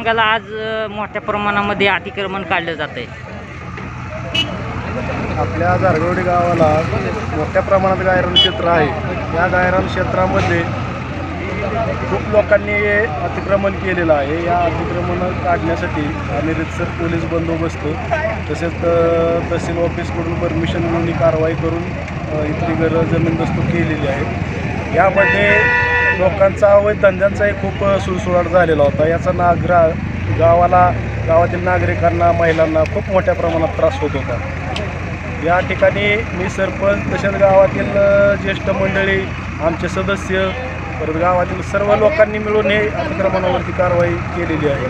मतदारसंघाला आज मोठ्या प्रमाणामध्ये अतिक्रमण काढलं जात आहे? आपल्या जारगवडी गावाला मोठ्या प्रमाणात गायरान क्षेत्र आहे. या गायरान क्षेत्रामध्ये खूप लोकांनी अतिक्रमण केलेलं आहे. या अतिक्रमण काढण्यासाठी आम्ही रितसर पोलीस बंदोबस्त तसेच तहसील ऑफिसकडून परमिशन घेऊन कारवाई करून इथली जमीनदस्त केलेली आहे. यामध्ये लोकांचा अवैध धंद्यांचाही खूप सुळसुळाट झालेला होता. याचा गावातील नागरिकांना, महिलांना खूप मोठ्या प्रमाणात त्रास होत होता. या ठिकाणी मी सरपंच तसेच गावातील ज्येष्ठ मंडळी, आमचे सदस्य, परत गावातील सर्व लोकांनी मिळून हे अतिक्रमणावरती कारवाई केलेली आहे.